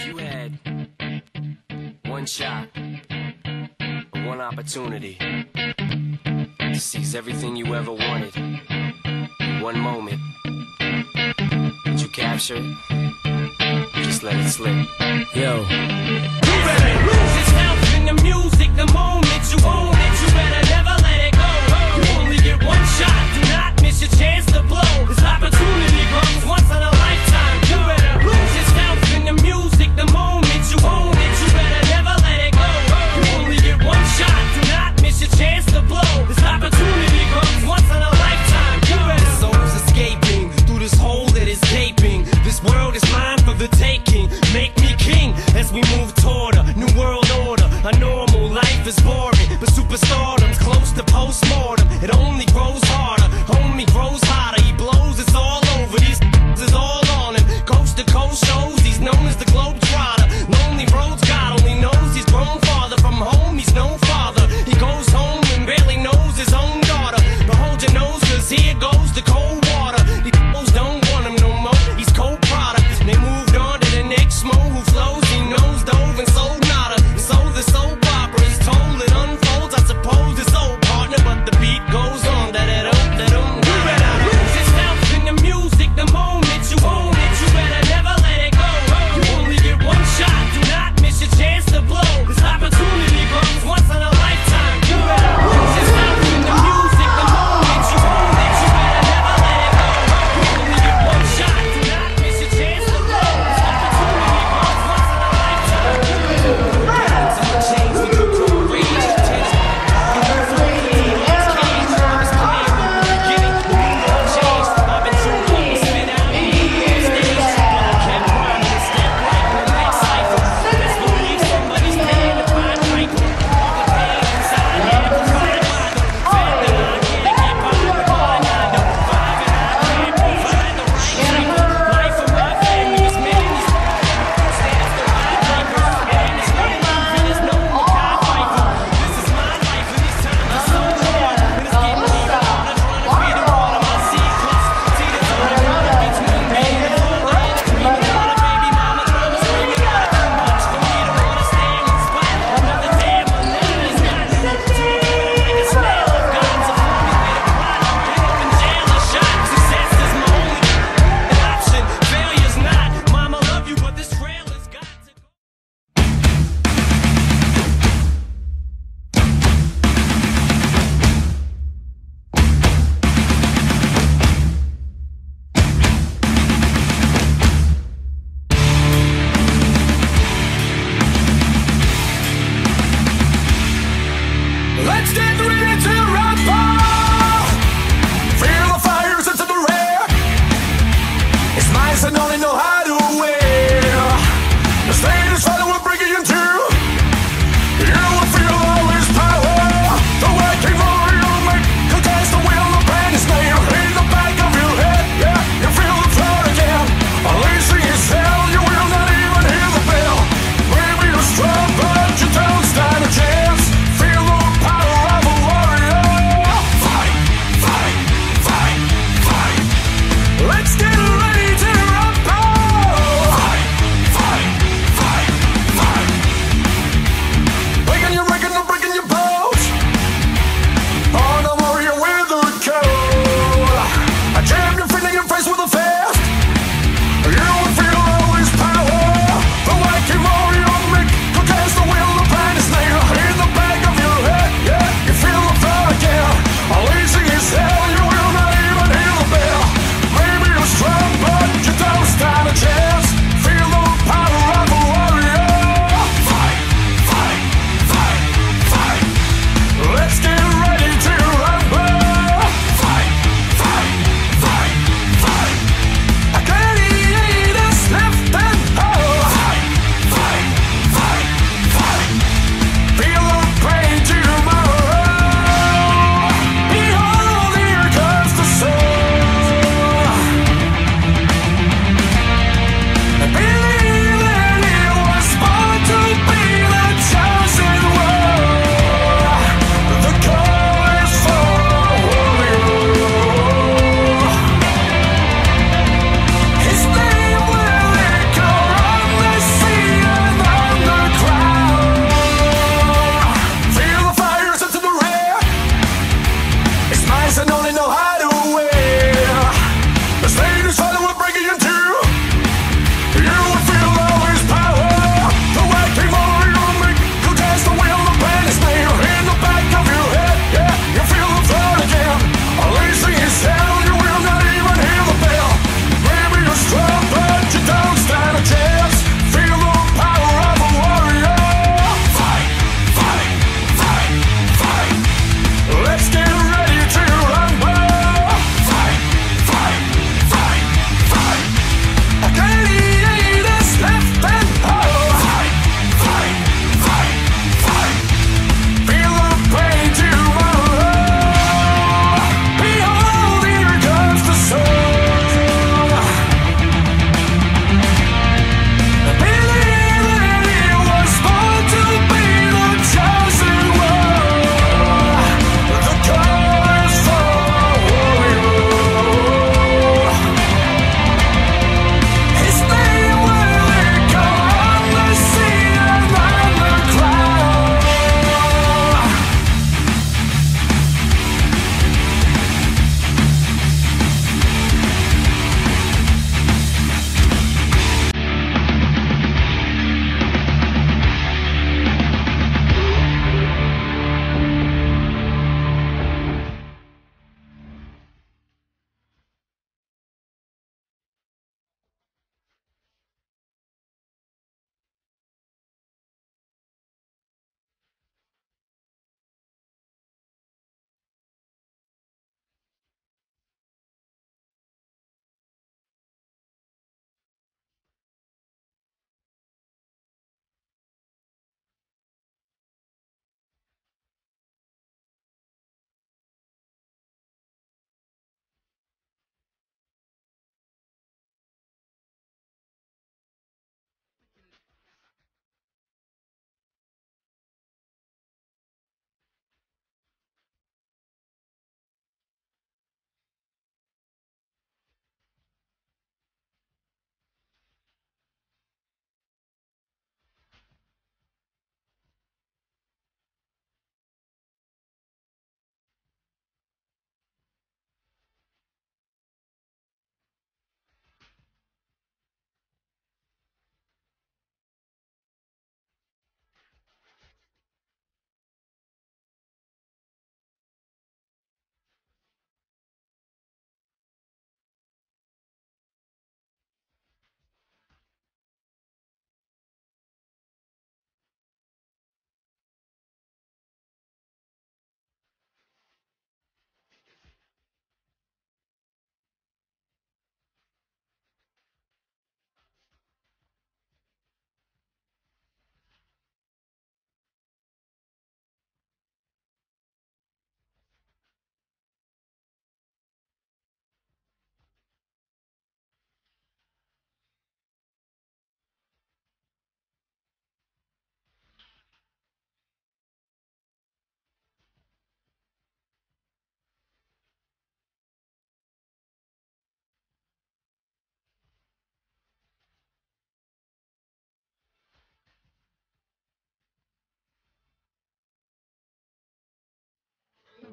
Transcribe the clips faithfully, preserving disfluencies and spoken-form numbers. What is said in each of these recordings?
You had one shot, one opportunity to seize everything you ever wanted in one moment. Did you capture it? Just let it slip. Yo. You better lose yourself in the music the moment you own it. You better never let it go. You only get one shot. Do not miss your chance to blow. This opportunity comes once in a lifetime. You better lose yourself in the music the moment you own it. You better never let it go. You only get one shot. Do not miss your chance to blow. This opportunity comes once in a lifetime. You better. The soul's escaping through this hole that is gaping. This world is mine for the taking. Make me king as we move toward a new world order. A normal life is boring, but superstardom's close to postmortem. It only grows harder, homie grows hotter. He blows, it's all over. These is all on him. Coast to coast shows, he's known as the Globetrotter. Lonely roads, God only knows he's grown farther from home. He's no father. He goes home and barely knows his own daughter. But hold your nose, cause here goes the cold water. These fools don't want him no more. He's cold product. They moved on to the next mo who flows. He knows dove and sold nada. So the soap opera is told, it unfolds. I suppose it's old partner, but the beat goes on. That it up, that um. You better lose yourself in the music the moment you own it. You better never let it go. You only get one shot. Do not miss your chance to blow. This opportunity comes once in a lifetime. You better lose yourself in the music the moment you own it. You better never let it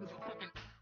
was a fucking